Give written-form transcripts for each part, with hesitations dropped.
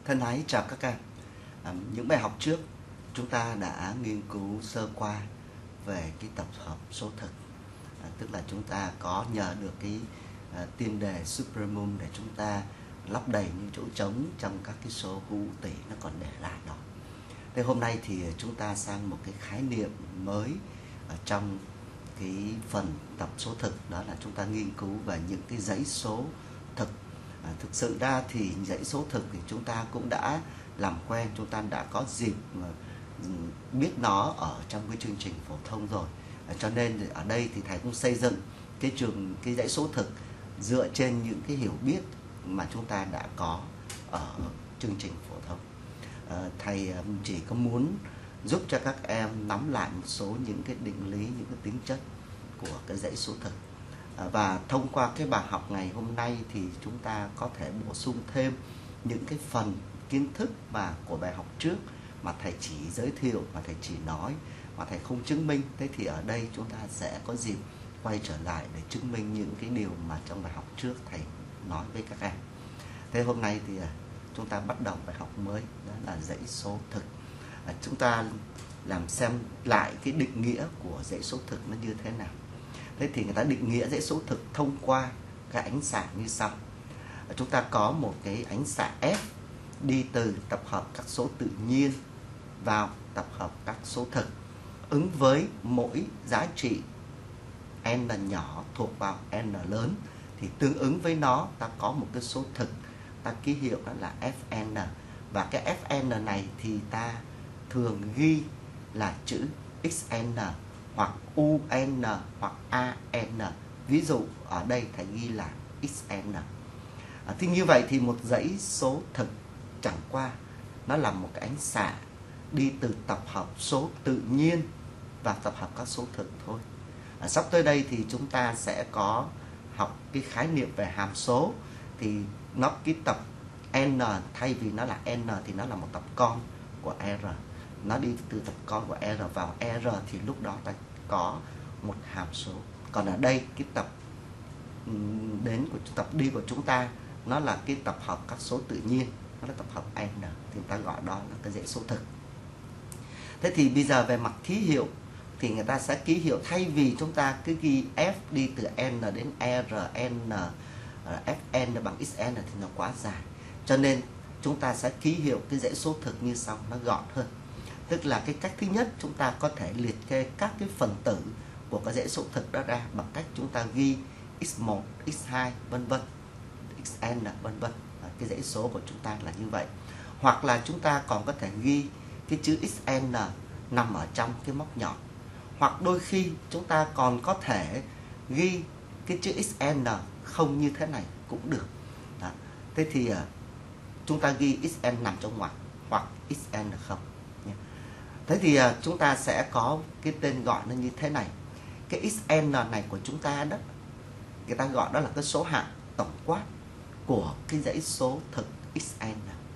Thân ái chào các em. Những bài học trước chúng ta đã nghiên cứu sơ qua về cái tập hợp số thực, tức là chúng ta có nhờ được cái tiên đề supremum để chúng ta lấp đầy những chỗ trống trong các cái số hữu tỷ nó còn để lại đó. Thế hôm nay thì chúng ta sang một cái khái niệm mới ở trong cái phần tập số thực, đó là chúng ta nghiên cứu về những cái dãy số thực. Thực sự ra thì dãy số thực thì chúng ta cũng đã làm quen, chúng ta đã có dịp biết nó ở trong cái chương trình phổ thông rồi. Cho nên ở đây thì thầy cũng xây dựng cái dãy số thực dựa trên những cái hiểu biết mà chúng ta đã có ở chương trình phổ thông. Thầy chỉ có muốn giúp cho các em nắm lại một số những cái định lý, những cái tính chất của cái dãy số thực. Và thông qua cái bài học ngày hôm nay thì chúng ta có thể bổ sung thêm những cái phần kiến thức mà của bài học trước mà thầy chỉ giới thiệu, mà thầy chỉ nói, mà thầy không chứng minh. Thế thì ở đây chúng ta sẽ có dịp quay trở lại để chứng minh những cái điều mà trong bài học trước thầy nói với các em. Thế hôm nay thì chúng ta bắt đầu bài học mới, đó là dãy số thực. Chúng ta làm xem lại cái định nghĩa của dãy số thực nó như thế nào. Thế thì người ta định nghĩa dãy số thực thông qua cái ánh xạ như sau. Chúng ta có một cái ánh xạ F đi từ tập hợp các số tự nhiên vào tập hợp các số thực, ứng với mỗi giá trị n nhỏ thuộc vào n lớn thì tương ứng với nó ta có một cái số thực, ta ký hiệu đó là Fn. Và cái Fn này thì ta thường ghi là chữ Xn hoặc UN hoặc AN. Ví dụ ở đây thầy ghi là Xn. Thì như vậy thì một dãy số thực chẳng qua nó là một cái ánh xạ đi từ tập hợp số tự nhiên và tập hợp các số thực thôi. Sắp tới đây thì chúng ta sẽ có học cái khái niệm về hàm số. Thì nó cái tập n, thay vì nó là n thì nó là một tập con của r. Nó đi từ tập con của r vào r thì lúc đó ta có một hàm số. Còn ở đây cái tập đến của tập đi của chúng ta nó là cái tập hợp các số tự nhiên, nó là tập hợp n, thì ta gọi đó là cái dãy số thực. Thế thì bây giờ về mặt ký hiệu thì người ta sẽ ký hiệu, thay vì chúng ta cứ ghi F đi từ n đến r, n Fn bằng Xn thì nó quá dài. Cho nên chúng ta sẽ ký hiệu cái dãy số thực như sau, nó gọn hơn. Tức là cái cách thứ nhất, chúng ta có thể liệt kê các cái phần tử của cái dãy số thực đó ra bằng cách chúng ta ghi x1, x2 vân vân, xn vân vân. Cái dãy số của chúng ta là như vậy. Hoặc là chúng ta còn có thể ghi cái chữ xn nằm ở trong cái móc nhọn. Hoặc đôi khi chúng ta còn có thể ghi cái chữ xn không như thế này cũng được. Đó. Thế thì chúng ta ghi xn nằm trong ngoặc hoặc xn không. Thế thì chúng ta sẽ có cái tên gọi nó như thế này. Cái xn này của chúng ta đó, người ta gọi đó là cái số hạng tổng quát của cái dãy số thực xn.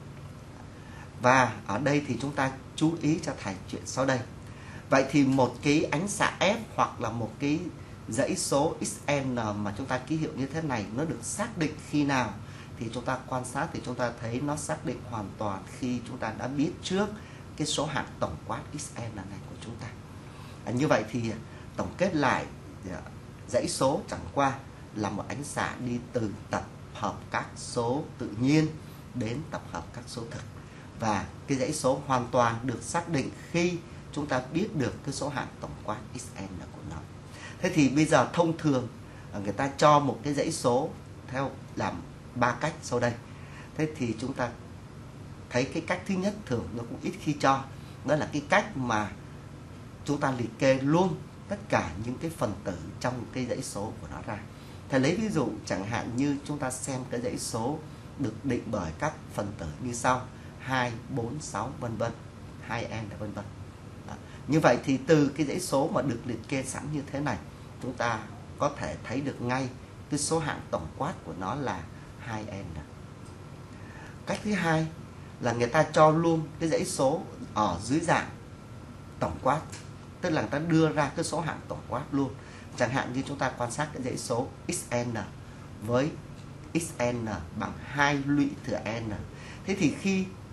Và ở đây thì chúng ta chú ý cho thầy chuyện sau đây. Vậy thì một cái ánh xạ F hoặc là một cái dãy số xn mà chúng ta ký hiệu như thế này nó được xác định khi nào? Thì chúng ta quan sát thì chúng ta thấy nó xác định hoàn toàn khi chúng ta đã biết trước cái số hạng tổng quát xn này của chúng ta. Như vậy thì tổng kết lại, dãy số chẳng qua là một ánh xạ đi từ tập hợp các số tự nhiên đến tập hợp các số thực. Và cái dãy số hoàn toàn được xác định khi chúng ta biết được cái số hạng tổng quát xn của nó. Thế thì bây giờ thông thường người ta cho một cái dãy số theo làm 3 cách sau đây. Thế thì chúng ta thấy cái cách thứ nhất thường nó cũng ít khi cho. Đó là cái cách mà chúng ta liệt kê luôn tất cả những cái phần tử trong cái dãy số của nó ra. Thầy lấy ví dụ chẳng hạn như chúng ta xem cái dãy số được định bởi các phần tử như sau: 2, 4, 6 vân vân, 2n vân vân. Như vậy thì từ cái dãy số mà được liệt kê sẵn như thế này, chúng ta có thể thấy được ngay cái số hạng tổng quát của nó là 2n. Cách thứ hai là người ta cho luôn cái dãy số ở dưới dạng tổng quát, tức là người ta đưa ra cái số hạng tổng quát luôn. Chẳng hạn như chúng ta quan sát cái dãy số xn với xn bằng 2 lũy thừa n. Thế thì khi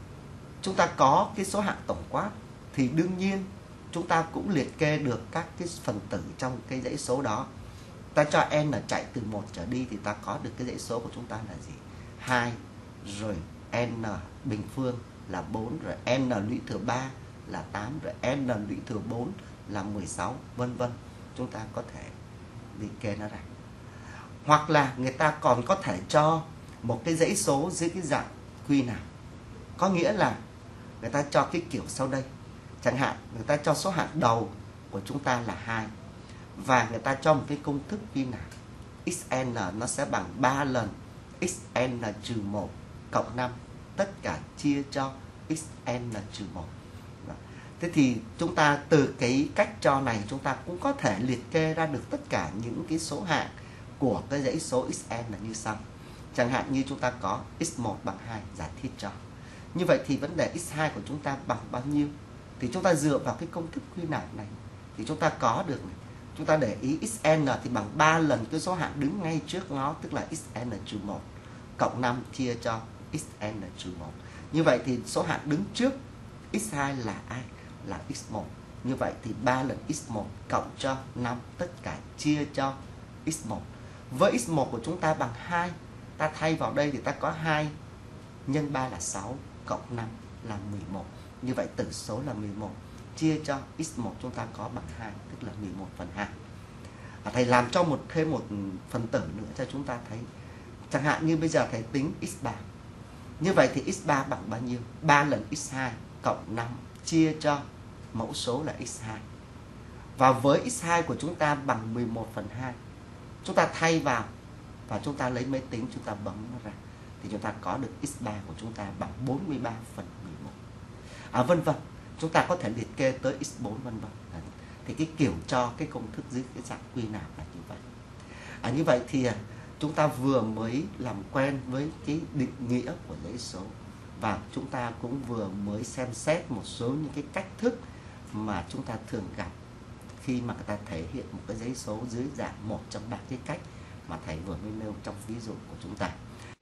chúng ta có cái số hạng tổng quát thì đương nhiên chúng ta cũng liệt kê được các cái phần tử trong cái dãy số đó. Ta cho n chạy từ 1 trở đi thì ta có được cái dãy số của chúng ta là gì? 2, rồi n bình phương là 4, rồi n lũy thừa 3 là 8, rồi n lũy thừa 4 là 16, vân vân. Chúng ta có thể liệt kê nó ra. Hoặc là người ta còn có thể cho một cái dãy số dưới cái dạng quy nào. Có nghĩa là người ta cho cái kiểu sau đây. Chẳng hạn người ta cho số hạng đầu của chúng ta là 2 và người ta cho một cái công thức quy nào. Xn nó sẽ bằng 3 lần Xn trừ 1 cộng 5 tất cả chia cho Xn trừ 1. Thế thì chúng ta từ cái cách cho này chúng ta cũng có thể liệt kê ra được tất cả những cái số hạng của cái dãy số Xn như sau. Chẳng hạn như chúng ta có x1 bằng 2, giả thiết cho. Như vậy thì vấn đề x2 của chúng ta bằng bao nhiêu? Thì chúng ta dựa vào cái công thức quy nạp này thì chúng ta có được này. Chúng ta để ý xn thì bằng 3 lần cái số hạng đứng ngay trước nó, tức là xn trừ 1 cộng 5 chia cho xn trừ 1. Như vậy thì số hạng đứng trước x2 là ai? Là x1. Như vậy thì 3 lần x1 cộng cho 5 tất cả chia cho x1. Với x1 của chúng ta bằng 2, ta thay vào đây thì ta có 2 nhân 3 là 6 cộng 5 là 11. Như vậy tử số là 11 chia cho x1 chúng ta có bằng 2, tức là 11/2. Thầy làm cho thêm một phần tử nữa cho chúng ta thấy. Chẳng hạn như bây giờ thầy tính x3. Như vậy thì x3 bằng bao nhiêu? 3 lần x2 cộng 5 chia cho mẫu số là x2. Và với x2 của chúng ta bằng 11/2. Chúng ta thay vào và chúng ta lấy máy tính chúng ta bấm nó ra thì chúng ta có được x3 của chúng ta bằng 43/11. Vân vân. Chúng ta có thể liệt kê tới x4 vân vân. Thì cái kiểu cho cái công thức dưới cái dạng quy nạp là như vậy. Như vậy thì chúng ta vừa mới làm quen với cái định nghĩa của dãy số và chúng ta cũng vừa mới xem xét một số những cái cách thức mà chúng ta thường gặp khi mà người ta thể hiện một cái dãy số dưới dạng một trong 3 cái cách mà thầy vừa mới nêu trong ví dụ của chúng ta.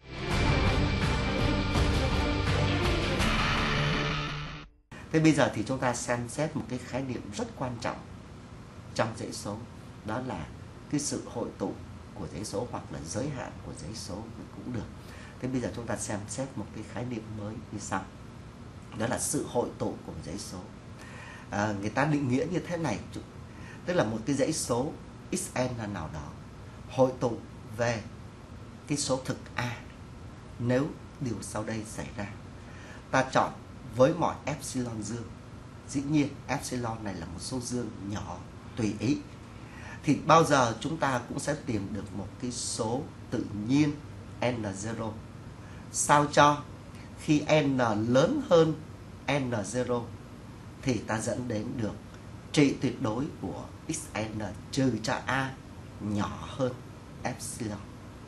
Thế bây giờ thì chúng ta xem xét một cái khái niệm rất quan trọng trong dãy số, đó là cái sự hội tụ của dãy số hoặc là giới hạn của dãy số cũng được. Thế bây giờ chúng ta xem xét một cái khái niệm mới như sau, đó là sự hội tụ của dãy số. Người ta định nghĩa như thế này, tức là một cái dãy số xn nào đó hội tụ về cái số thực A nếu điều sau đây xảy ra. Ta chọn với mọi epsilon dương, dĩ nhiên epsilon này là một số dương nhỏ tùy ý, thì bao giờ chúng ta cũng sẽ tìm được một cái số tự nhiên n0 sao cho khi n lớn hơn n0 thì ta dẫn đến được trị tuyệt đối của xn trừ cho a nhỏ hơn epsilon.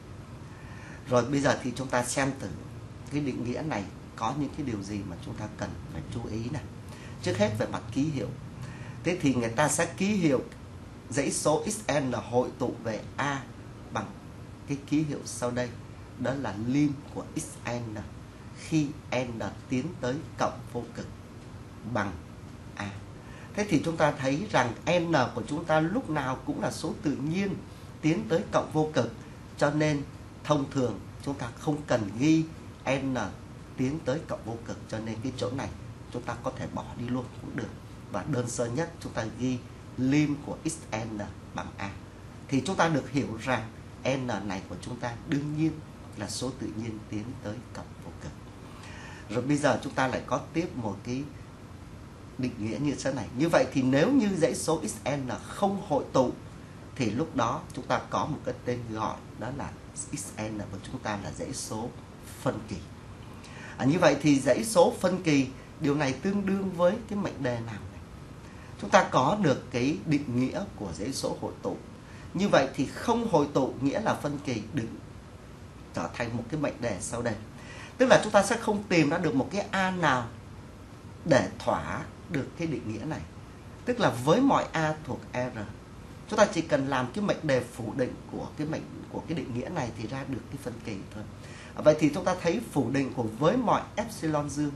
Rồi bây giờ thì chúng ta xem thử cái định nghĩa này có những cái điều gì mà chúng ta cần phải chú ý này. Trước hết về mặt ký hiệu. Thế thì người ta sẽ ký hiệu dãy số xn hội tụ về A bằng cái ký hiệu sau đây. Đó là lim của xn khi n tiến tới cộng vô cực bằng A. Thế thì chúng ta thấy rằng n của chúng ta lúc nào cũng là số tự nhiên tiến tới cộng vô cực, cho nên thông thường chúng ta không cần ghi n tiến tới cộng vô cực, cho nên cái chỗ này chúng ta có thể bỏ đi luôn cũng được. Và đơn sơ nhất chúng ta ghi lim của xn bằng A. Thì chúng ta được hiểu rằng n này của chúng ta đương nhiên là số tự nhiên tiến tới cộng vô cực. Rồi bây giờ chúng ta lại có tiếp một cái định nghĩa như thế này. Như vậy thì nếu như dãy số xn không hội tụ thì lúc đó chúng ta có một cái tên gọi, đó là xn của chúng ta là dãy số phân kỳ. Như vậy thì dãy số phân kỳ, điều này tương đương với cái mệnh đề nào này? Chúng ta có được cái định nghĩa của dãy số hội tụ. Như vậy thì không hội tụ nghĩa là phân kỳ, đừng trở thành một cái mệnh đề sau đây. Tức là chúng ta sẽ không tìm ra được một cái A nào để thỏa được cái định nghĩa này. Tức là với mọi A thuộc R, chúng ta chỉ cần làm cái mệnh đề phủ định của cái định nghĩa này thì ra được cái phân kỳ thôi. Vậy thì chúng ta thấy phủ định của với mọi epsilon dương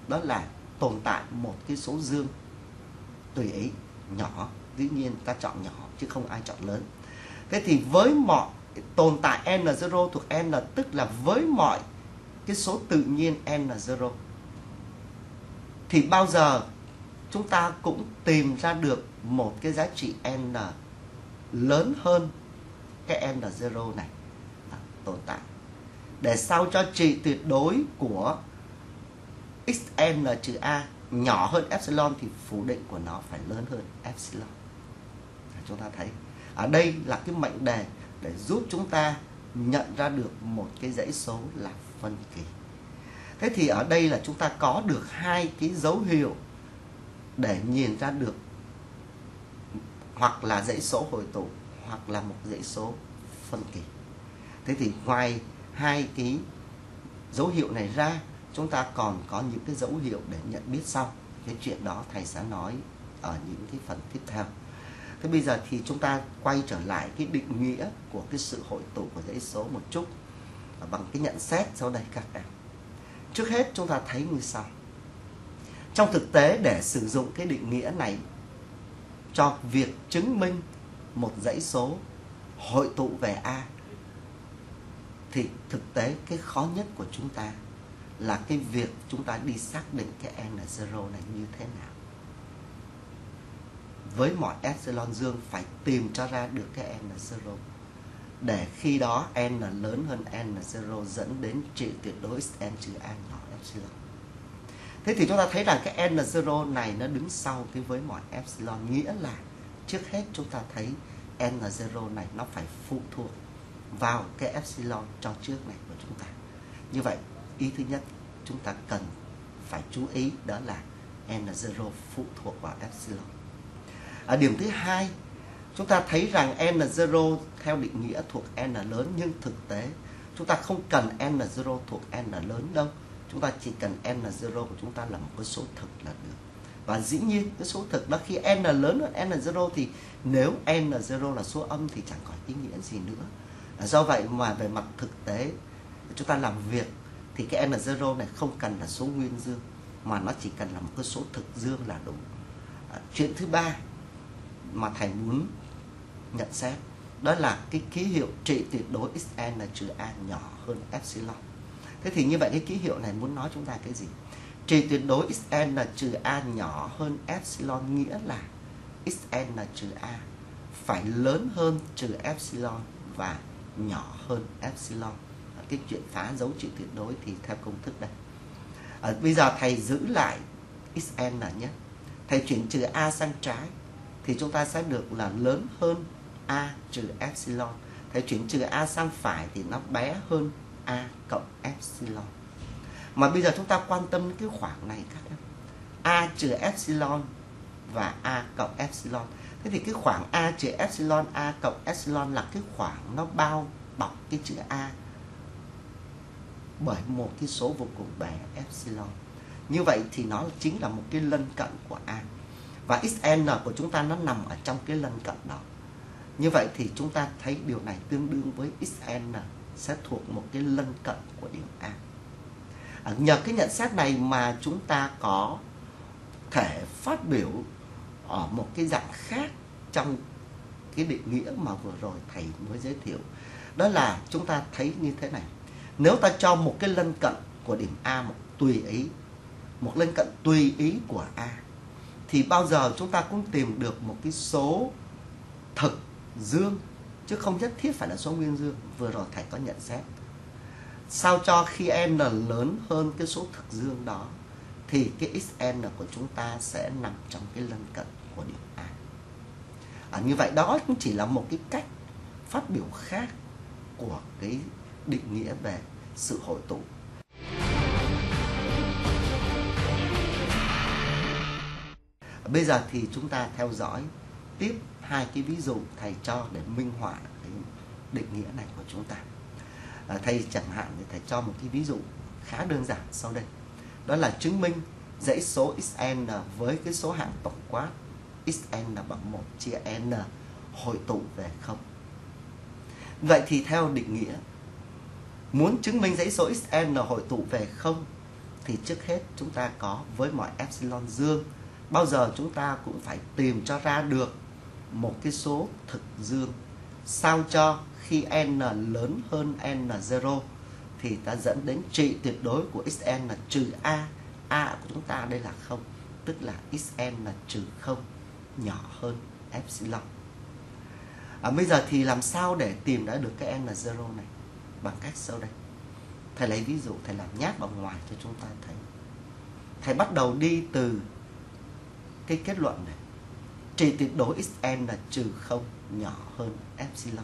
đó là tồn tại một cái số dương tùy ý nhỏ, dĩ nhiên ta chọn nhỏ chứ không ai chọn lớn. Thế thì với mọi tồn tại n0 thuộc n, tức là với mọi cái số tự nhiên n0, thì bao giờ chúng ta cũng tìm ra được một cái giá trị n lớn hơn cái n0 này tồn tại. Để sao cho trị tuyệt đối của xn trừ a nhỏ hơn epsilon thì phủ định của nó phải lớn hơn epsilon. Chúng ta thấy ở đây là cái mệnh đề để giúp chúng ta nhận ra được một cái dãy số là phân kỳ. Thế thì ở đây là chúng ta có được hai cái dấu hiệu để nhìn ra được hoặc là dãy số hội tụ hoặc là một dãy số phân kỳ. Thế thì ngoài hai cái dấu hiệu này ra, chúng ta còn có những cái dấu hiệu để nhận biết sau. Cái chuyện đó thầy sẽ nói ở những cái phần tiếp theo. Thế bây giờ thì chúng ta quay trở lại cái định nghĩa của cái sự hội tụ của dãy số một chút bằng cái nhận xét sau đây các em. Trước hết chúng ta thấy như sau. Trong thực tế, để sử dụng cái định nghĩa này cho việc chứng minh một dãy số hội tụ về A, thì thực tế cái khó nhất của chúng ta là cái việc chúng ta đi xác định cái n0 này như thế nào. Với mọi epsilon dương phải tìm cho ra được cái n0, để khi đó n lớn hơn n0 dẫn đến trị tuyệt đối n trừ a nhỏ epsilon. Thế thì chúng ta thấy rằng cái n0 này nó đứng sau cái với mọi epsilon, nghĩa là trước hết chúng ta thấy n0 này nó phải phụ thuộc vào cái epsilon cho trước này của chúng ta. Như vậy, ý thứ nhất chúng ta cần phải chú ý đó là n0 phụ thuộc vào epsilon. Ở điểm thứ hai, chúng ta thấy rằng n0 theo định nghĩa thuộc n lớn, nhưng thực tế chúng ta không cần n0 thuộc n lớn đâu. Chúng ta chỉ cần n0 của chúng ta là một cái số thực là được. Và dĩ nhiên cái số thực đó khi n lớn hơn n0 thì nếu n0 là số âm thì chẳng có ý nghĩa gì nữa. Do vậy mà về mặt thực tế chúng ta làm việc thì cái n0 này không cần là số nguyên dương, mà nó chỉ cần là một cái số thực dương là đủ. Chuyện thứ ba mà thầy muốn nhận xét đó là cái ký hiệu trị tuyệt đối xn trừ a nhỏ hơn epsilon. Thế thì như vậy cái ký hiệu này muốn nói chúng ta cái gì? Trị tuyệt đối xn trừ a nhỏ hơn epsilon nghĩa là xn trừ a phải lớn hơn trừ epsilon và nhỏ hơn epsilon. Cái chuyện phá dấu trị tuyệt đối thì theo công thức đây. Bây giờ thầy giữ lại xn nhé. Thầy chuyển trừ a sang trái thì chúng ta sẽ được là lớn hơn a trừ epsilon. Thầy chuyển trừ a sang phải thì nó bé hơn a cộng epsilon. Mà bây giờ chúng ta quan tâm đến cái khoảng này các em. A trừ epsilon và a cộng epsilon. Thế thì cái khoảng a trừ epsilon, a cộng epsilon là cái khoảng nó bao bọc cái chữ a bởi một cái số vô cùng bé epsilon. Như vậy thì nó chính là một cái lân cận của a. Và xn của chúng ta nó nằm ở trong cái lân cận đó. Như vậy thì chúng ta thấy điều này tương đương với xn sẽ thuộc một cái lân cận của điểm A. Nhờ cái nhận xét này mà chúng ta có thể phát biểu ở một cái dạng khác trong cái định nghĩa mà vừa rồi thầy mới giới thiệu. Đó là chúng ta thấy như thế này. Nếu ta cho một cái lân cận của điểm A một tùy ý, một lân cận tùy ý của A, thì bao giờ chúng ta cũng tìm được một cái số thực dương, chứ không nhất thiết phải là số nguyên dương. Vừa rồi thầy có nhận xét. Sao cho khi n lớn hơn cái số thực dương đó thì cái xn của chúng ta sẽ nằm trong cái lân cận của điểm A. Như vậy đó cũng chỉ là một cái cách phát biểu khác của cái định nghĩa về sự hội tụ. Bây giờ thì chúng ta theo dõi tiếp hai cái ví dụ thầy cho để minh họa cái định nghĩa này của chúng ta. Thầy chẳng hạn thì thầy cho một cái ví dụ khá đơn giản sau đây. Đó là chứng minh dãy số xn với cái số hạng tổng quát xn bằng 1 chia n hội tụ về 0. Vậy thì theo định nghĩa, muốn chứng minh dãy số xn hội tụ về 0 thì trước hết chúng ta có với mọi epsilon dương, bao giờ chúng ta cũng phải tìm cho ra được một cái số thực dương sao cho khi n lớn hơn n0 thì ta dẫn đến trị tuyệt đối của xn là trừ a của chúng ta đây là 0, tức là xn là trừ 0 nhỏ hơn epsilon. Bây giờ thì làm sao để tìm ra được cái n0 này? Bằng cách sau đây. Thầy lấy ví dụ, thầy làm nháp ở ngoài cho chúng ta thấy. Thầy bắt đầu đi từ cái kết luận này. Trị tuyệt đối xn là trừ 0 nhỏ hơn epsilon.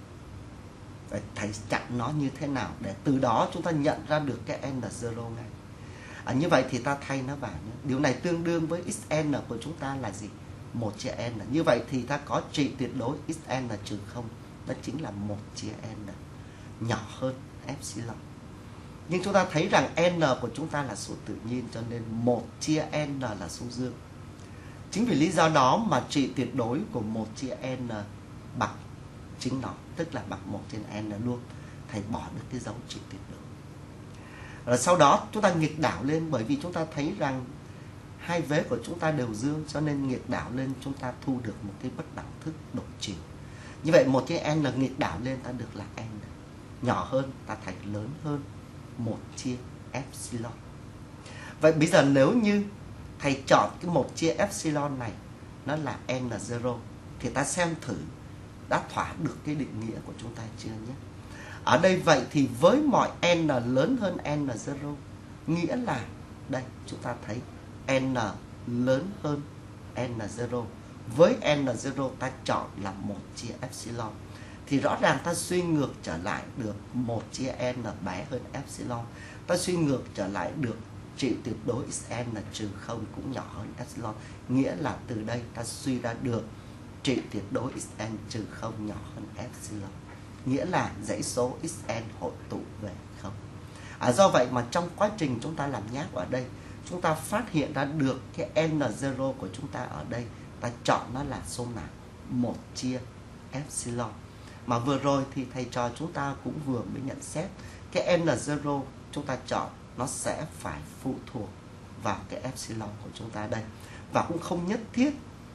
Vậy thầy chặn nó như thế nào để từ đó chúng ta nhận ra được cái n0 ngay. Như vậy thì ta thay nó vào nhé. Điều này tương đương với xn của chúng ta là gì? 1 chia n. Như vậy thì ta có trị tuyệt đối xn là trừ 0. Đó chính là 1 chia n nhỏ hơn epsilon. Nhưng chúng ta thấy rằng n của chúng ta là số tự nhiên, cho nên 1 chia n là số dương. Chính vì lý do đó mà trị tuyệt đối của 1 chia n bằng chính nó, tức là bằng 1 trên n luôn. Thầy bỏ được cái dấu trị tuyệt đối. Rồi sau đó chúng ta nghịch đảo lên, bởi vì chúng ta thấy rằng hai vế của chúng ta đều dương, cho nên nghịch đảo lên chúng ta thu được một cái bất đẳng thức đột chiều. Như vậy 1 chia n nghịch đảo lên ta được là n. Nhỏ hơn ta thành lớn hơn 1 chia epsilon. Vậy bây giờ nếu như thầy chọn cái 1 chia epsilon này nó là n0 thì ta xem thử đã thỏa được cái định nghĩa của chúng ta chưa nhé. Ở đây vậy thì với mọi n lớn hơn n0, nghĩa là đây chúng ta thấy n lớn hơn n0. Với n0 ta chọn là 1 chia epsilon. Thì rõ ràng ta suy ngược trở lại được 1 chia n bé hơn epsilon. Ta suy ngược trở lại được trị tuyệt đối xn là trừ 0 cũng nhỏ hơn epsilon. Nghĩa là từ đây ta suy ra được trị tuyệt đối xn trừ 0 nhỏ hơn epsilon. Nghĩa là dãy số xn hội tụ về 0. Do vậy mà trong quá trình chúng ta làm nháp ở đây, chúng ta phát hiện ra được cái n0 của chúng ta ở đây, ta chọn nó là số nào? 1 chia epsilon. Mà vừa rồi thì thầy trò chúng ta cũng vừa mới nhận xét cái n0 chúng ta chọn nó sẽ phải phụ thuộc vào cái epsilon của chúng ta đây. Và cũng không nhất thiết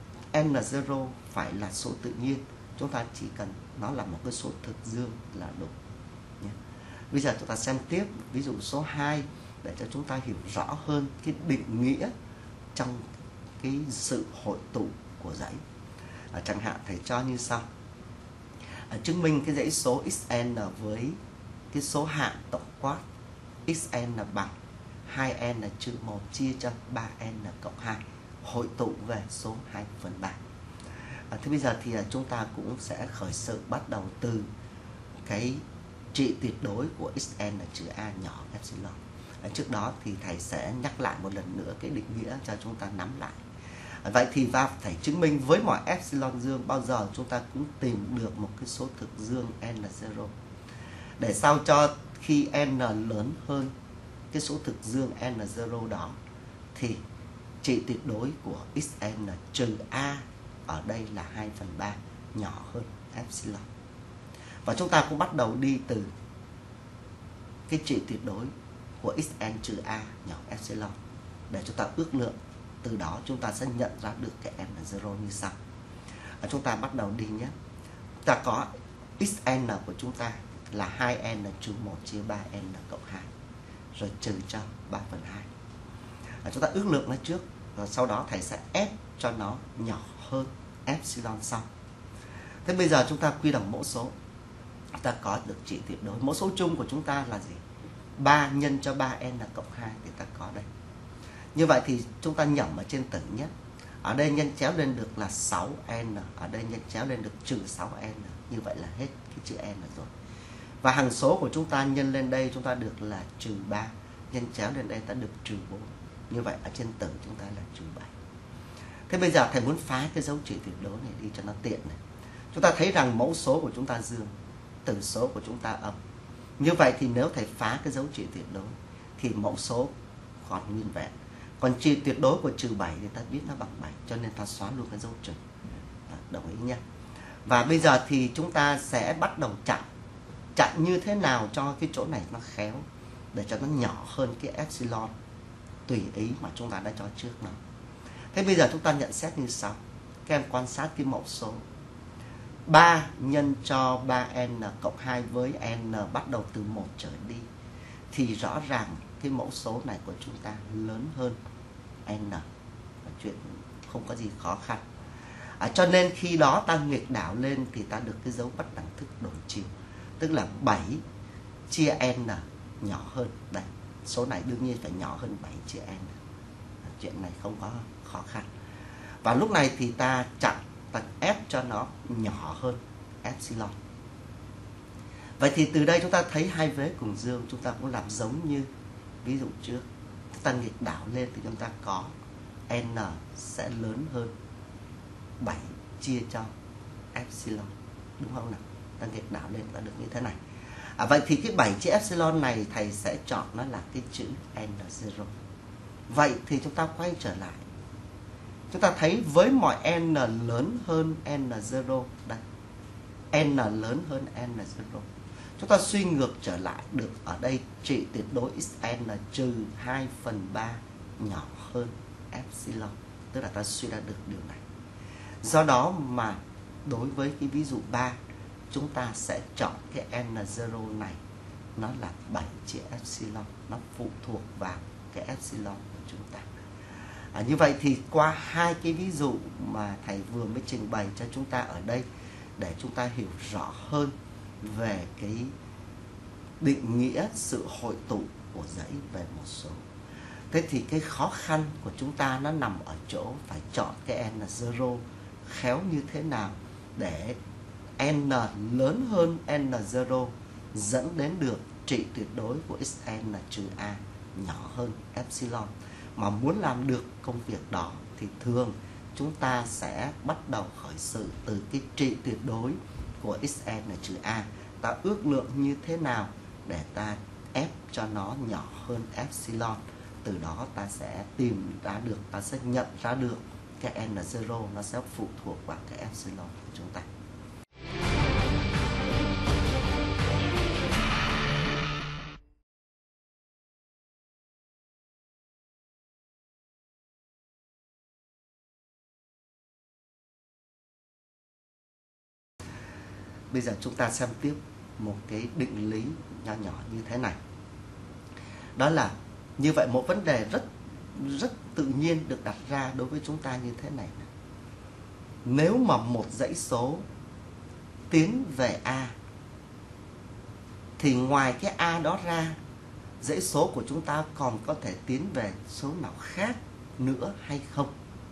n0 phải là số tự nhiên, chúng ta chỉ cần nó là một cái số thực dương là đủ. Bây giờ chúng ta xem tiếp ví dụ số 2 để cho chúng ta hiểu rõ hơn cái định nghĩa trong cái sự hội tụ của dãy. Chẳng hạn thầy cho như sau. Chứng minh cái dãy số xn với cái số hạng tổng quát xn bằng 2n trừ 1 chia cho 3n cộng 2 hội tụ về số 2/3. Thế bây giờ thì chúng ta cũng sẽ khởi sự bắt đầu từ cái trị tuyệt đối của xn là trừ a nhỏ epsilon. Trước đó thì thầy sẽ nhắc lại một lần nữa cái định nghĩa cho chúng ta nắm lại. Vậy thì va phải chứng minh với mọi epsilon dương bao giờ chúng ta cũng tìm được một cái số thực dương n0. Để sao cho khi n lớn hơn cái số thực dương n0 đó thì trị tuyệt đối của xn trừ a ở đây là 2/3 nhỏ hơn epsilon. Và chúng ta cũng bắt đầu đi từ cái trị tuyệt đối của xn trừ a nhỏ epsilon để chúng ta ước lượng. Từ đó chúng ta sẽ nhận ra được cái n0 như sau. Chúng ta bắt đầu đi nhé. Chúng ta có xn của chúng ta là 2n trừ 1 chia 3n cộng 2 rồi trừ cho 3/2. Chúng ta ước lượng nó trước, rồi sau đó thầy sẽ ép cho nó nhỏ hơn epsilon sau. Thế bây giờ chúng ta quy đồng mẫu số. Chúng ta có được trị tuyệt đối. Mẫu số chung của chúng ta là gì? 3 nhân cho 3n cộng 2 thì ta có đây. Như vậy thì chúng ta nhẩm ở trên tử nhất. Ở đây nhân chéo lên được là 6n. Ở đây nhân chéo lên được trừ 6n. Như vậy là hết cái chữ n rồi. Và hằng số của chúng ta nhân lên đây chúng ta được là trừ 3. Nhân chéo lên đây ta được trừ 4. Như vậy ở trên tử chúng ta là trừ 7. Thế bây giờ thầy muốn phá cái dấu trị tuyệt đối này đi cho nó tiện này. Chúng ta thấy rằng mẫu số của chúng ta dương, tử số của chúng ta âm. Như vậy thì nếu thầy phá cái dấu trị tuyệt đối thì mẫu số còn nguyên vẹn. Còn trị tuyệt đối của trừ 7 thì ta biết nó bằng 7, cho nên ta xóa luôn cái dấu trừ. Đồng ý nha. Và bây giờ thì chúng ta sẽ bắt đầu chặn. Chặn như thế nào cho cái chỗ này nó khéo để cho nó nhỏ hơn cái epsilon tùy ý mà chúng ta đã cho trước nó. Thế bây giờ chúng ta nhận xét như sau. Các em quan sát cái mẫu số 3 nhân cho 3n cộng 2 với n bắt đầu từ 1 trở đi, thì rõ ràng cái mẫu số này của chúng ta lớn hơn n. Chuyện không có gì khó khăn. Cho nên khi đó ta nghịch đảo lên thì ta được cái dấu bất đẳng thức đổi chiều. Tức là 7 chia n nhỏ hơn. Đây, số này đương nhiên phải nhỏ hơn 7 chia n. Chuyện này không có khó khăn. Và lúc này thì ta chặn, ta ép cho nó nhỏ hơn epsilon. Vậy thì từ đây chúng ta thấy hai vế cùng dương, chúng ta cũng làm giống như ví dụ trước. Chúng ta nghịch đảo lên thì chúng ta có n sẽ lớn hơn 7 chia cho epsilon, đúng không nào? Ta nghịch đảo lên ta được như thế này. Vậy thì cái 7 chia epsilon này thầy sẽ chọn nó là cái chữ n0. Vậy thì chúng ta quay trở lại. Chúng ta thấy với mọi n lớn hơn n0, đây, n lớn hơn n0, chúng ta suy ngược trở lại được ở đây trị tuyệt đối xn trừ 2/3 nhỏ hơn epsilon. Tức là ta suy ra được điều này. Do đó mà đối với cái ví dụ 3, chúng ta sẽ chọn cái n0 này, nó là 7 chia epsilon, nó phụ thuộc vào cái epsilon của chúng ta. Như vậy thì qua hai cái ví dụ mà thầy vừa mới trình bày cho chúng ta ở đây, để chúng ta hiểu rõ hơn về cái định nghĩa sự hội tụ của dãy về một số. Thế thì cái khó khăn của chúng ta nó nằm ở chỗ phải chọn cái n0 khéo như thế nào để n lớn hơn n0 dẫn đến được trị tuyệt đối của xn trừ a nhỏ hơn epsilon. Mà muốn làm được công việc đó thì thường chúng ta sẽ bắt đầu khởi sự từ cái trị tuyệt đối của xn trừ a. Ta ước lượng như thế nào để ta ép cho nó nhỏ hơn epsilon. Từ đó ta sẽ tìm ra được, ta sẽ nhận ra được cái n0 nó sẽ phụ thuộc vào cái epsilon của chúng ta. Bây giờ chúng ta xem tiếp một cái định lý nho nhỏ như thế này. Đó là như vậy một vấn đề rất tự nhiên được đặt ra đối với chúng ta như thế này. Nếu mà một dãy số tiến về A thì ngoài cái A đó ra, dãy số của chúng ta còn có thể tiến về số nào khác nữa hay không?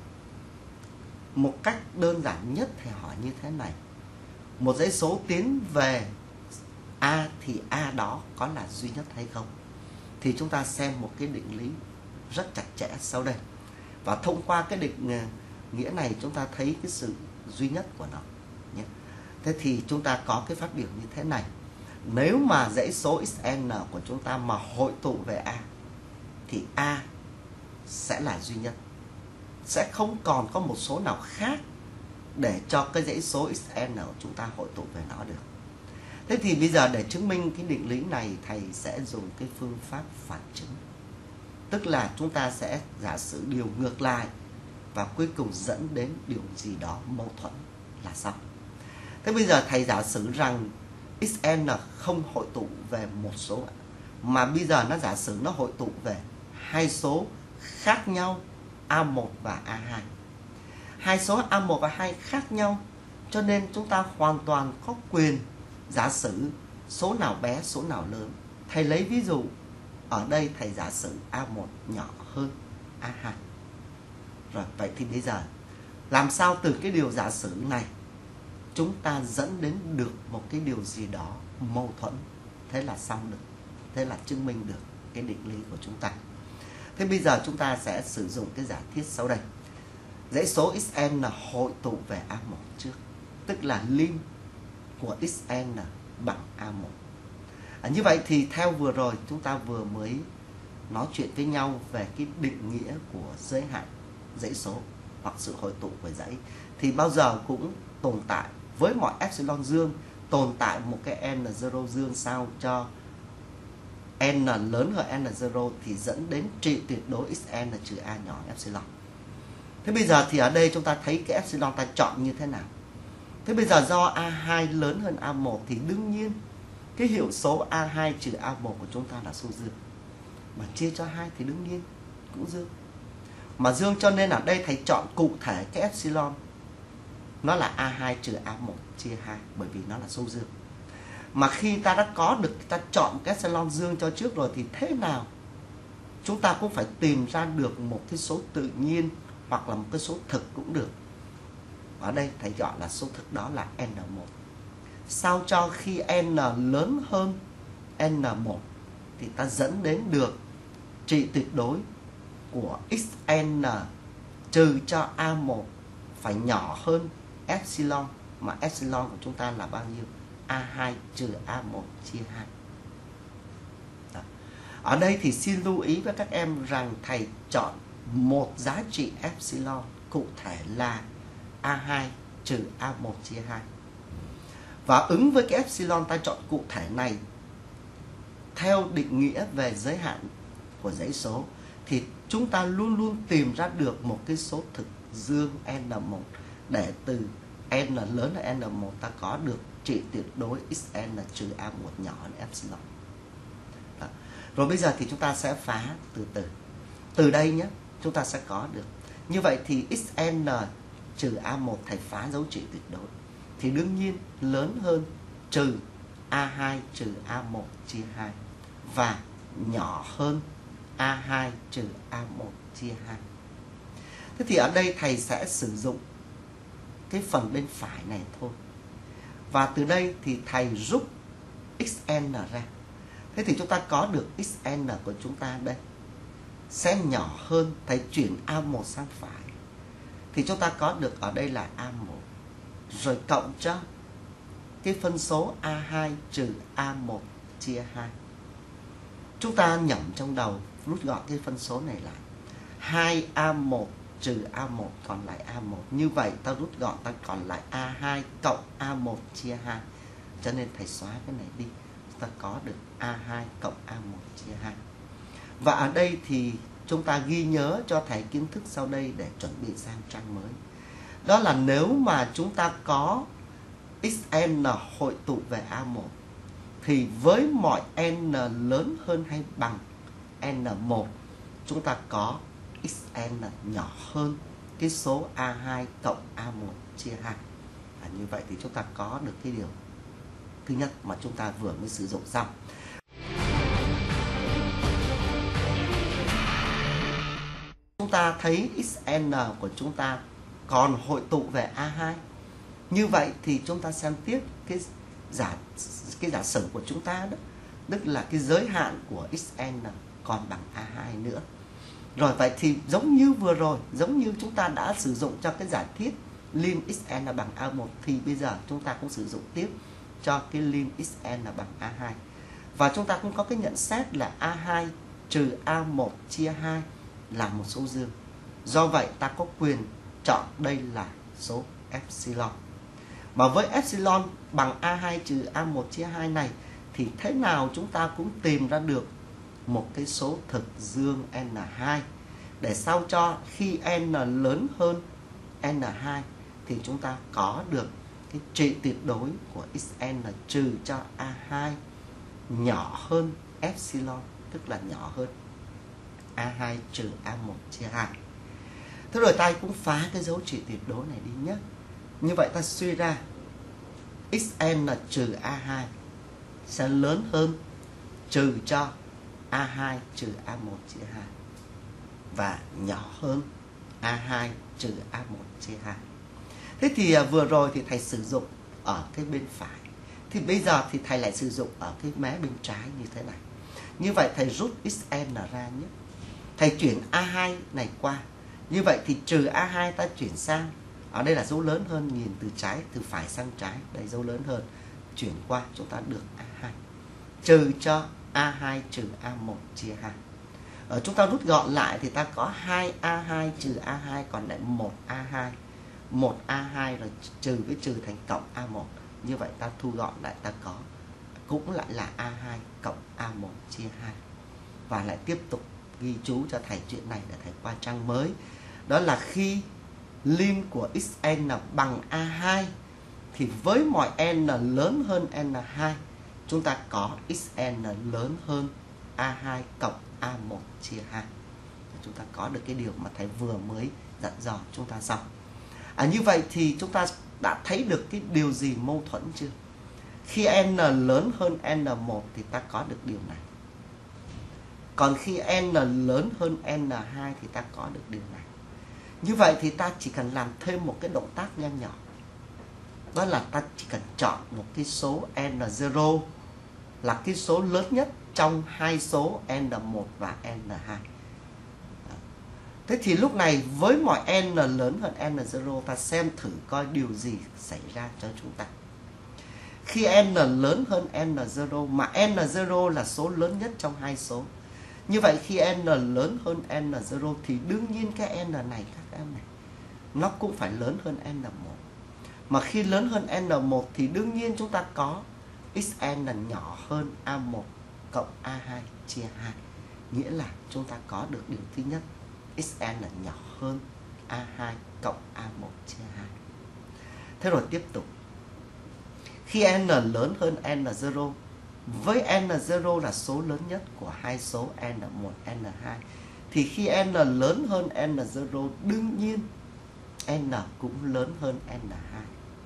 Một cách đơn giản nhất thì hỏi như thế này. Một dãy số tiến về A thì A đó có là duy nhất hay không? Thì chúng ta xem một cái định lý rất chặt chẽ sau đây. Và thông qua cái định nghĩa này chúng ta thấy cái sự duy nhất của nó. Thế thì chúng ta có cái phát biểu như thế này. Nếu mà dãy số xn của chúng ta mà hội tụ về A thì A sẽ là duy nhất. Sẽ không còn có một số nào khác để cho cái dãy số xn của chúng ta hội tụ về nó được. Thế thì bây giờ để chứng minh cái định lý này, thầy sẽ dùng cái phương pháp phản chứng. Tức là chúng ta sẽ giả sử điều ngược lại và cuối cùng dẫn đến điều gì đó mâu thuẫn là xong. Thế bây giờ thầy giả sử rằng xn không hội tụ về một số, mà bây giờ nó giả sử nó hội tụ về hai số khác nhau A1 và A2. Hai số A1 và A2 khác nhau, cho nên chúng ta hoàn toàn có quyền giả sử số nào bé, số nào lớn. Thầy lấy ví dụ, ở đây thầy giả sử A1 nhỏ hơn A2. Rồi, vậy thì bây giờ làm sao từ cái điều giả sử này chúng ta dẫn đến được một cái điều gì đó mâu thuẫn? Thế là xong được. Thế là chứng minh được cái định lý của chúng ta. Thế bây giờ chúng ta sẽ sử dụng cái giả thiết sau đây. Dãy số xn hội tụ về A1 trước. Tức là lim của xn bằng A1. Như vậy thì theo vừa rồi chúng ta vừa mới nói chuyện với nhau về cái định nghĩa của giới hạn dãy số hoặc sự hội tụ của dãy. Thì bao giờ cũng tồn tại với mọi epsilon dương, tồn tại một cái n0 dương sao cho n lớn hơn n0 thì dẫn đến trị tuyệt đối xn trừ a nhỏ epsilon. Thế bây giờ thì ở đây chúng ta thấy cái epsilon ta chọn như thế nào? Thế bây giờ do A2 lớn hơn A1 thì đương nhiên cái hiệu số A2 trừ A1 của chúng ta là số dương. Mà chia cho 2 thì đương nhiên cũng dương. Mà dương cho nên ở đây thầy chọn cụ thể cái epsilon. Nó là A2 trừ A1 chia 2 bởi vì nó là số dương. Mà khi ta đã có được, ta chọn cái epsilon dương cho trước rồi thì thế nào chúng ta cũng phải tìm ra được một cái số tự nhiên hoặc là một cái số thực cũng được. Ở đây thầy gọi là số thực đó là N1. Sao cho khi N lớn hơn N1 thì ta dẫn đến được trị tuyệt đối của xn trừ cho A1 phải nhỏ hơn epsilon, mà epsilon của chúng ta là bao nhiêu? A2 trừ A1 chia 2. Đó. Ở đây thì xin lưu ý với các em rằng thầy chọn một giá trị epsilon cụ thể là A2 trừ A1 chia 2. Và ứng với cái epsilon ta chọn cụ thể này theo định nghĩa về giới hạn của dãy số thì chúng ta luôn luôn tìm ra được một cái số thực dương N1 để từ N lớn hơn N1 ta có được trị tuyệt đối xn trừ A1 nhỏ hơn epsilon. Đó. Rồi bây giờ thì chúng ta sẽ phá từ từ. Từ đây nhé, chúng ta sẽ có được. Như vậy thì xn trừ A1 thầy phá dấu trị tuyệt đối. Thì đương nhiên lớn hơn trừ A2 trừ A1 chia 2 và nhỏ hơn A2 trừ A1 chia 2. Thế thì ở đây thầy sẽ sử dụng cái phần bên phải này thôi. Và từ đây thì thầy rút xn ra. Thế thì chúng ta có được xn của chúng ta đây sẽ nhỏ hơn, thầy chuyển A1 sang phải. Thì chúng ta có được ở đây là A1. Rồi cộng cho cái phân số A2 trừ A1 chia 2. Chúng ta nhẩm trong đầu rút gọn cái phân số này lại. 2A1 trừ A1 còn lại A1. Như vậy ta rút gọn ta còn lại A2 cộng A1 chia 2. Cho nên thầy xóa cái này đi. Ta có được A2 cộng A1 chia 2. Và ở đây thì chúng ta ghi nhớ cho thầy kiến thức sau đây để chuẩn bị sang trang mới. Đó là nếu mà chúng ta có xn hội tụ về A1 thì với mọi n lớn hơn hay bằng n1 chúng ta có xn nhỏ hơn cái số A2 cộng A1 chia 2. Như vậy thì chúng ta có được cái điều thứ nhất mà chúng ta vừa mới sử dụng xong. Chúng ta thấy xn của chúng ta còn hội tụ về A2. Như vậy thì chúng ta xem tiếp cái giả sử của chúng ta đó, tức là cái giới hạn của xn còn bằng A2 nữa. Rồi vậy thì giống như vừa rồi, giống như chúng ta đã sử dụng cho cái giả thiết lim xn bằng A1 thì bây giờ chúng ta cũng sử dụng tiếp cho cái lim xn bằng A2. Và chúng ta cũng có cái nhận xét là A2 trừ A1 chia 2 là một số dương. Do vậy ta có quyền chọn đây là số epsilon. Mà với epsilon bằng A2 trừ A1 chia 2 này thì thế nào chúng ta cũng tìm ra được một cái số thực dương N2 để sao cho khi N lớn hơn N2 thì chúng ta có được cái trị tuyệt đối của xn trừ cho A2 nhỏ hơn epsilon, tức là nhỏ hơn A2 trừ A1 chia 2. Thế rồi ta cũng phá cái dấu trị tuyệt đối này đi nhé. Như vậy ta suy ra xn trừ A2 sẽ lớn hơn trừ cho A2 trừ A1 chia 2 và nhỏ hơn A2 trừ A1 chia 2. Thế thì vừa rồi thì thầy sử dụng ở cái bên phải. Thì bây giờ thì thầy lại sử dụng ở cái mé bên trái như thế này. Như vậy thầy rút xn ra nhé. Thầy chuyển A2 này qua. Như vậy thì trừ A2 ta chuyển sang. Ở đây là dấu lớn hơn, nhìn từ trái, từ phải sang trái. Đây dấu lớn hơn. Chuyển qua chúng ta được A2. Trừ cho A2 trừ A1 chia 2. Chúng ta rút gọn lại thì ta có 2A2 trừ A2 còn lại 1A2. 1A2 rồi trừ với trừ thành cộng A1. Như vậy ta thu gọn lại ta có cũng lại là A2 cộng A1 chia 2. Và lại tiếp tục ghi chú cho thầy chuyện này để thầy qua trang mới. Đó là khi lim của xn bằng A2 thì với mọi n lớn hơn n2 chúng ta có xn lớn hơn A2 cộng A1 chia 2. Chúng ta có được cái điều mà thầy vừa mới dặn dò chúng ta xong. Như vậy thì chúng ta đã thấy được cái điều gì mâu thuẫn chưa? Khi n lớn hơn n1 thì ta có được điều này. Còn khi n lớn hơn n2 thì ta có được điều này. Như vậy thì ta chỉ cần làm thêm một cái động tác nho nhỏ. Đó là ta chỉ cần chọn một cái số n0 là cái số lớn nhất trong hai số n1 và n2. Thế thì lúc này với mọi n lớn hơn n0 ta xem thử coi điều gì xảy ra cho chúng ta. Khi n lớn hơn n0 mà n0 là số lớn nhất trong hai số. Như vậy khi n lớn hơn n0 thì đương nhiên cái n này các em này nó cũng phải lớn hơn n1. Mà khi lớn hơn n1 thì đương nhiên chúng ta có xn nhỏ hơn a1 cộng a2 chia 2. Nghĩa là chúng ta có được điều thứ nhất, xn nhỏ hơn a2 cộng a1 chia 2. Thế rồi tiếp tục. Khi n lớn hơn n0, với n0 là số lớn nhất của hai số n1, n2, thì khi n lớn hơn n0 đương nhiên n cũng lớn hơn n2.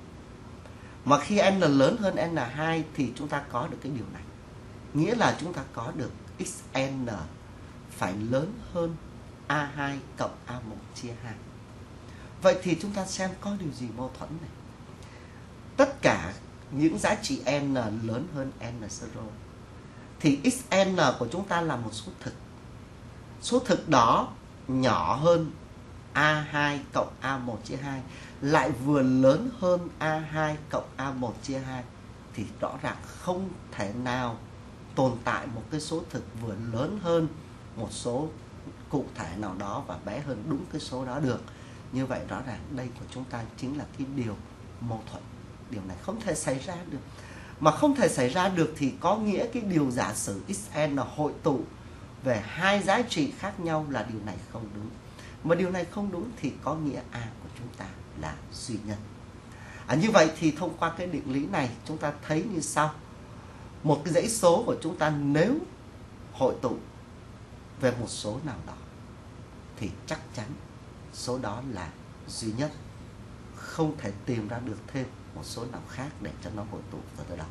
Mà khi n lớn hơn n2 thì chúng ta có được cái điều này. Nghĩa là chúng ta có được xn phải lớn hơn a2 cộng a1 chia 2. Vậy thì chúng ta xem có điều gì mâu thuẫn này. Tất cả những giá trị n lớn hơn n0 thì xn của chúng ta là một số thực. Số thực đó nhỏ hơn a2 cộng a1 chia 2 lại vừa lớn hơn a2 cộng a1 chia 2 thì rõ ràng không thể nào tồn tại một cái số thực vừa lớn hơn một số cụ thể nào đó và bé hơn đúng cái số đó được. Như vậy rõ ràng đây của chúng ta chính là cái điều mâu thuẫn. Điều này không thể xảy ra được. Mà không thể xảy ra được thì có nghĩa cái điều giả sử xn hội tụ về hai giá trị khác nhau là điều này không đúng. Mà điều này không đúng thì có nghĩa a của chúng ta là duy nhân. Như vậy thì thông qua cái định lý này chúng ta thấy như sau. Một cái dãy số của chúng ta nếu hội tụ về một số nào đó thì chắc chắn số đó là duy nhất. Không thể tìm ra được thêm một số nào khác để cho nó hội tụ vào tới đó.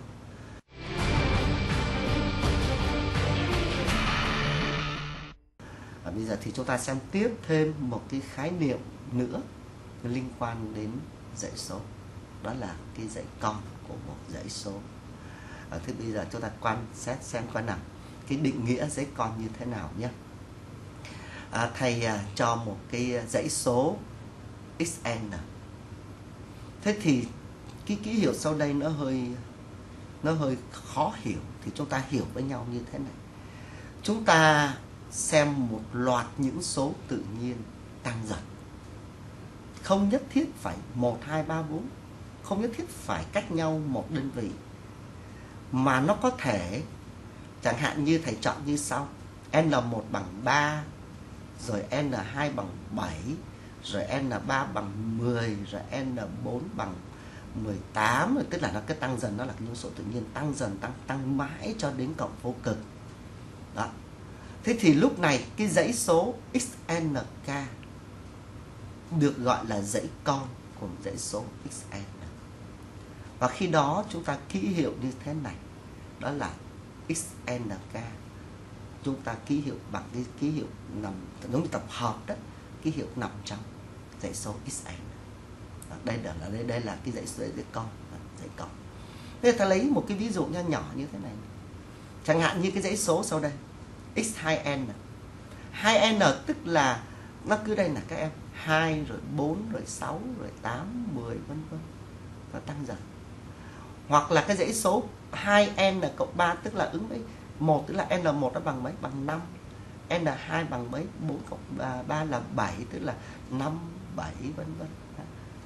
Bây giờ thì chúng ta xem tiếp thêm một cái khái niệm nữa liên quan đến dãy số. Đó là cái dãy con của một dãy số. Thế bây giờ chúng ta quan sát xem coi nào cái định nghĩa dãy con như thế nào nhé. Thầy cho một cái dãy số xn. Thế thì cái ký hiệu sau đây nó hơi khó hiểu, thì chúng ta hiểu với nhau như thế này. Chúng ta xem một loạt những số tự nhiên tăng dần. Không nhất thiết phải 1, 2, 3, 4. Không nhất thiết phải cách nhau một đơn vị. Mà nó có thể, chẳng hạn như thầy chọn như sau. N1 bằng 3, rồi N2 bằng 7, rồi N3 bằng 10, rồi N4 bằng 18. Tức là nó cứ tăng dần, nó là những số tự nhiên tăng dần, tăng mãi cho đến cộng vô cực. Đó. Thế thì lúc này cái dãy số xnk được gọi là dãy con của dãy số xn. Và khi đó chúng ta ký hiệu như thế này. Đó là xnk. Chúng ta ký hiệu bằng cái ký hiệu nằm giống như tập hợp đó, ký hiệu nằm trong dãy số xn. Đây là cái dãy con, dãy con. Thế ta lấy một cái ví dụ nho nhỏ như thế này. Chẳng hạn như cái dãy số sau đây, x2n. 2n tức là nó cứ đây là các em, 2 rồi 4 rồi 6 rồi 8, 10 vân vân. Và tăng dần. Hoặc là cái dãy số 2n cộng 3 tức là ứng với 1, tức là n1 nó bằng mấy? Bằng 5. n2 bằng mấy? 4 cộng 3 là 7, tức là 5, 7 vân vân.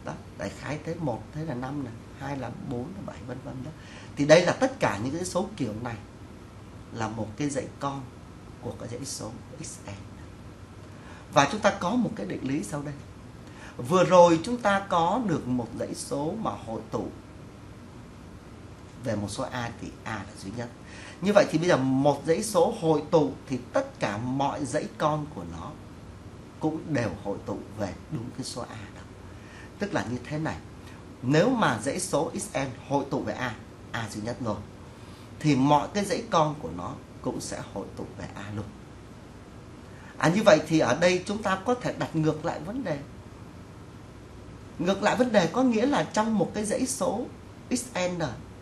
Đó, đại khái thế 1 thế là 5 này, 2 là 4 là 7 vân vân đó. Thì đây là tất cả những cái số kiểu này là một cái dãy con của cái dãy số xn. Và chúng ta có một cái định lý sau đây. Vừa rồi chúng ta có được một dãy số mà hội tụ về một số a thì a là duy nhất. Như vậy thì bây giờ một dãy số hội tụ thì tất cả mọi dãy con của nó cũng đều hội tụ về đúng cái số a đó. Tức là như thế này. Nếu mà dãy số xn hội tụ về a duy nhất rồi, thì mọi cái dãy con của nó cũng sẽ hội tụ về a luôn. Như vậy thì ở đây chúng ta có thể đặt ngược lại vấn đề. Ngược lại vấn đề có nghĩa là trong một cái dãy số xn,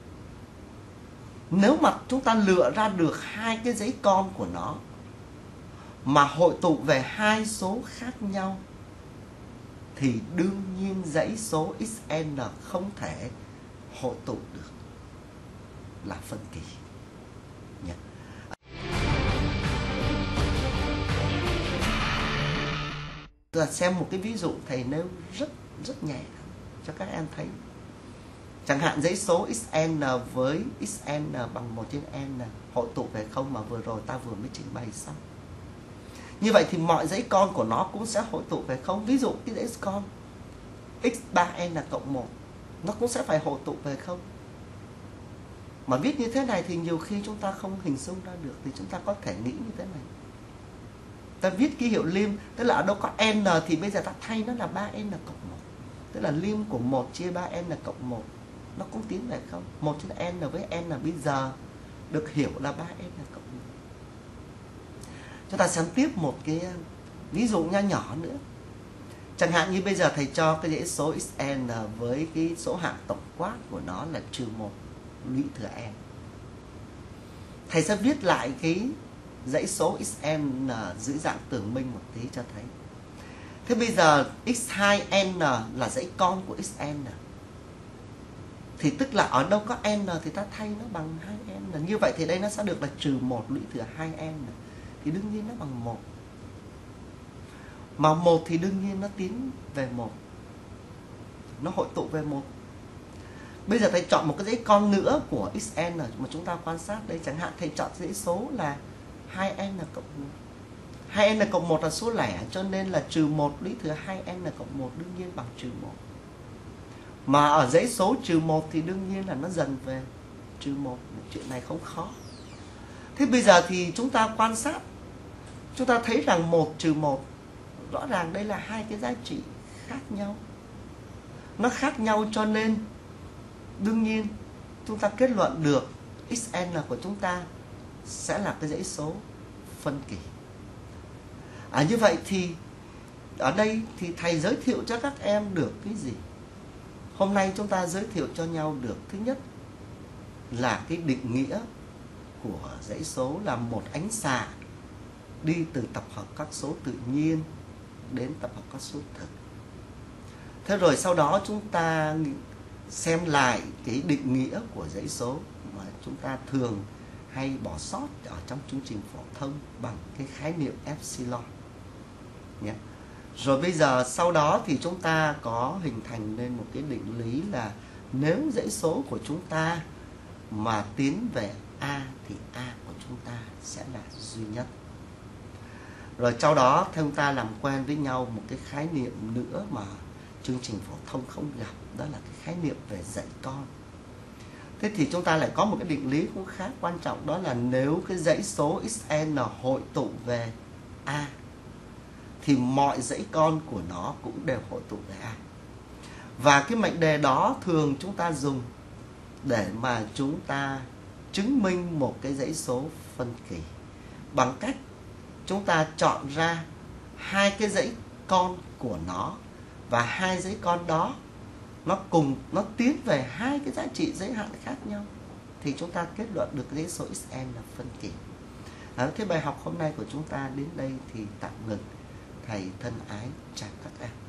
nếu mà chúng ta lựa ra được hai cái dãy con của nó mà hội tụ về hai số khác nhau, thì đương nhiên dãy số xn không thể hội tụ được, là phân kỳ. Nhật. Là xem một cái ví dụ thầy nêu rất nhẹ cho các em thấy. Chẳng hạn dãy số xn với xn bằng 1/n hội tụ về 0 mà vừa rồi ta vừa mới trình bày xong. Như vậy thì mọi dãy con của nó cũng sẽ hội tụ về 0. Ví dụ cái dãy con x3n cộng 1 nó cũng sẽ phải hội tụ về 0. Mà viết như thế này thì nhiều khi chúng ta không hình dung ra được, thì chúng ta có thể nghĩ như thế này. Ta viết ký hiệu lim, tức là ở đâu có n thì bây giờ ta thay nó là 3n cộng 1. Tức là lim của 1 chia 3n cộng 1 nó cũng tiến về 0. 1 chia n với n bây giờ được hiểu là 3n cộng 1. Chúng ta xem tiếp một cái ví dụ nho nhỏ nữa. Chẳng hạn như bây giờ thầy cho cái dãy số xn với cái số hạng tổng quát của nó là -1 lũy thừa n. Thầy sẽ viết lại cái dãy số xn dưới dạng tưởng minh một tí cho thấy. Thế bây giờ x2n là dãy con của xn. Thì tức là ở đâu có n thì ta thay nó bằng 2n. Như vậy thì đây nó sẽ được là -1 lũy thừa 2n. Thì đương nhiên nó bằng 1. Mà 1 thì đương nhiên nó tiến về 1. Nó hội tụ về 1. Bây giờ thầy chọn một cái dãy con nữa của xn mà chúng ta quan sát đây. Chẳng hạn thầy chọn dãy số là 2n cộng 1. 2n cộng 1 là số lẻ, cho nên là -1 lũy thừa 2n cộng 1 đương nhiên bằng -1. Mà ở dãy số -1 thì đương nhiên là nó dần về -1. Chuyện này không khó. Thế bây giờ thì chúng ta quan sát, chúng ta thấy rằng 1 trừ 1, rõ ràng đây là hai cái giá trị khác nhau. Nó khác nhau cho nên đương nhiên chúng ta kết luận được xn của chúng ta sẽ là cái dãy số phân kỳ. Như vậy thì ở đây thì thầy giới thiệu cho các em được cái gì? Hôm nay chúng ta giới thiệu cho nhau được thứ nhất là cái định nghĩa của dãy số là một ánh xạ đi từ tập hợp các số tự nhiên đến tập hợp các số thực. Thế rồi sau đó chúng ta xem lại cái định nghĩa của dãy số mà chúng ta thường hay bỏ sót ở trong chương trình phổ thông bằng cái khái niệm epsilon nhé. Rồi bây giờ sau đó thì chúng ta có hình thành nên một cái định lý là nếu dãy số của chúng ta mà tiến về a thì a của chúng ta sẽ là duy nhất. Rồi sau đó chúng ta làm quen với nhau một cái khái niệm nữa mà chương trình phổ thông không gặp, đó là cái khái niệm về dãy con. Thế thì chúng ta lại có một cái định lý cũng khá quan trọng, đó là nếu cái dãy số xn hội tụ về a thì mọi dãy con của nó cũng đều hội tụ về a. Và cái mệnh đề đó thường chúng ta dùng để mà chúng ta chứng minh một cái dãy số phân kỳ bằng cách chúng ta chọn ra hai cái dãy con của nó, và hai dãy con đó nó tiến về hai cái giá trị giới hạn khác nhau, thì chúng ta kết luận được dãy số xn là phân kỳ. Thế bài học hôm nay của chúng ta đến đây thì tạm ngừng. Thầy thân ái chào các em.